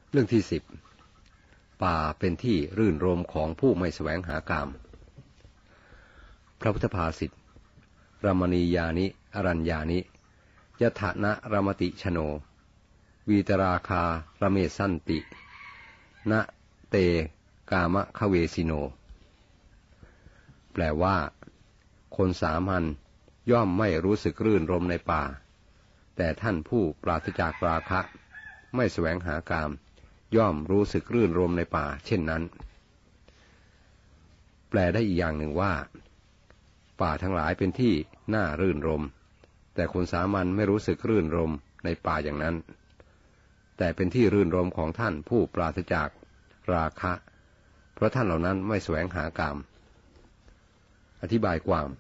เรื่องที่10ป่าเป็นที่รื่นรมของผู้ไม่แสวงหากามพระพุทธภาษิตรมณียานิอรัญญานิยถานะรมติชโนวีตราคาระเมสันติณเตกามะคะเวสิโนแปลว่าคนสามัญย่อมไม่รู้สึกรื่นรมในป่าแต่ท่านผู้ปราศจากราคะไม่แสวงหากามย่อมรู้สึกรื่นรมในป่าเช่นนั้นแปลได้อีกอย่างหนึ่งว่าป่าทั้งหลายเป็นที่น่ารื่นรมแต่คนสามัญไม่รู้สึกรื่นรมในป่าอย่างนั้นแต่เป็นที่รื่นรมของท่านผู้ปราศจากราคะเพราะท่านเหล่านั้นไม่แสวงหากามอธิบายความ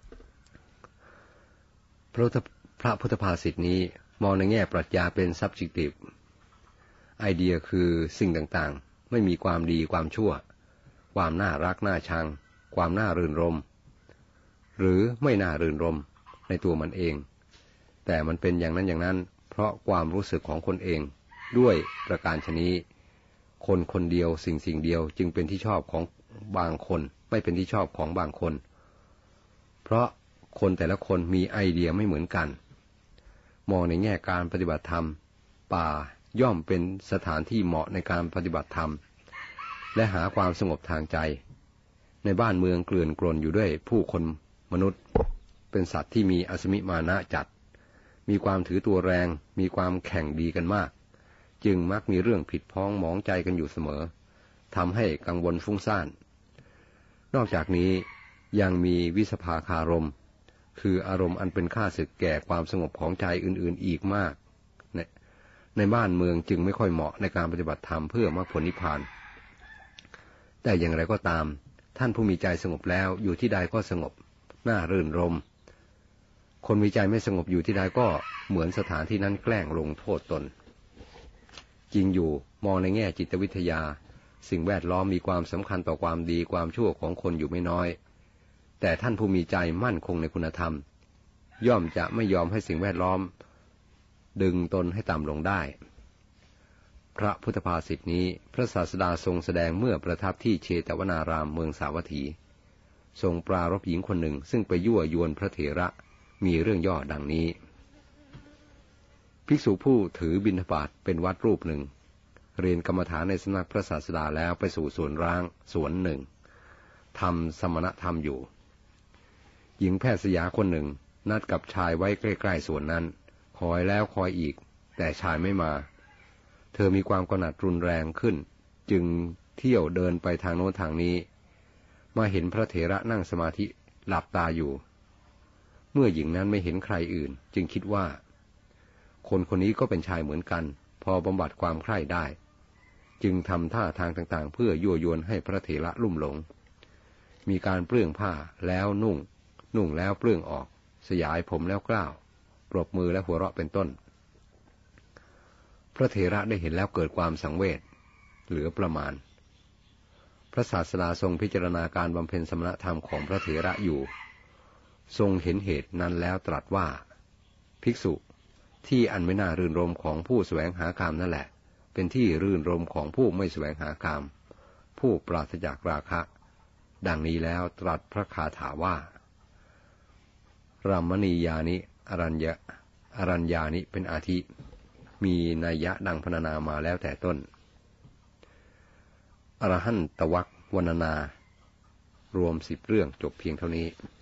พระพุทธภาษิตนี้มองในแง่ปรัชญาเป็น subjective ไอเดียคือสิ่งต่างๆไม่มีความดีความชั่วความน่ารักน่าชังความน่ารื่นรมหรือไม่น่ารื่นรมในตัวมันเองแต่มันเป็นอย่างนั้นอย่างนั้นเพราะความรู้สึกของคนเองด้วยประการฉะนี้คนคนเดียวสิ่งเดียวจึงเป็นที่ชอบของบางคนไม่เป็นที่ชอบของบางคนเพราะคนแต่ละคนมีไอเดียไม่เหมือนกันมองในแง่การปฏิบัติธรรมป่าย่อมเป็นสถานที่เหมาะในการปฏิบัติธรรมและหาความสงบทางใจในบ้านเมืองเกลื่อนกลนอยู่ด้วยผู้คนมนุษย์เป็นสัตว์ที่มีอสมิมานะจัดมีความถือตัวแรงมีความแข่งดีกันมากจึงมักมีเรื่องผิดพ้องหมองใจกันอยู่เสมอทำให้กังวลฟุ้งซ่านนอกจากนี้ยังมีวิสภาคารมคืออารมณ์อันเป็นข้าศึกแก่ความสงบของใจอื่นๆอีกมากในบ้านเมืองจึงไม่ค่อยเหมาะในการปฏิบัติธรรมเพื่อมรรคผลนิพพานแต่อย่างไรก็ตามท่านผู้มีใจสงบแล้วอยู่ที่ใดก็สงบน่ารื่นรมคนมีใจไม่สงบอยู่ที่ใดก็เหมือนสถานที่นั้นแกล้งลงโทษตนจริงอยู่มองในแง่จิตวิทยาสิ่งแวดล้อมมีความสำคัญต่อความดีความชั่วของคนอยู่ไม่น้อยแต่ท่านผู้มีใจมั่นคงในคุณธรรมย่อมจะไม่ยอมให้สิ่งแวดล้อมดึงตนให้ต่ำลงได้พระพุทธภาษิตนี้พระศาสดาทรงแสดงเมื่อประทับที่เชตวนารามเมืองสาวัตถีทรงปรารภหญิงคนหนึ่งซึ่งไปยั่วยวนพระเถระมีเรื่องย่อดังนี้ภิกษุผู้ถือบิณฑบาตเป็นวัดรูปหนึ่งเรียนกรรมฐานในสำนักพระศาสดาแล้วไปสู่สวนร้างสวนหนึ่งทำสมณธรรมอยู่หญิงแพทย์สยาคนหนึ่งนัดกับชายไว้ใกล้ๆสวนนั้นคอยแล้วคอยอีกแต่ชายไม่มาเธอมีความกำหนัดรุนแรงขึ้นจึงเที่ยวเดินไปทางโน้นทางนี้มาเห็นพระเถระนั่งสมาธิหลับตาอยู่เมื่อหญิงนั้นไม่เห็นใครอื่นจึงคิดว่าคนคนนี้ก็เป็นชายเหมือนกันพอบำบัดความใคร่ได้จึงทำท่าทางต่างๆเพื่อยั่วยวนให้พระเถระลุ่มหลงมีการเปลื้องผ้าแล้วนุ่งแล้วเปลื้องออกสยายผมแล้วกล้าวปรบมือและหัวเราะเป็นต้นพระเถระได้เห็นแล้วเกิดความสังเวชเหลือประมาณพระศาสดาทรงพิจารณาการบำเพ็ญสมณธรรมของพระเถระอยู่ทรงเห็นเหตุนั้นแล้วตรัสว่าภิกษุที่อันไม่น่ารื่นรมของผู้แสวงหากามนั่นแหละเป็นที่รื่นรมของผู้ไม่แสวงหากามผู้ปราศจากราคะดังนี้แล้วตรัสพระคาถาว่ารามณียานิอรัญญานิเป็นอาทิมีนัยยะดังพรรณนามาแล้วแต่ต้นอรหันตวรรควรรณนารวม10 เรื่องจบเพียงเท่านี้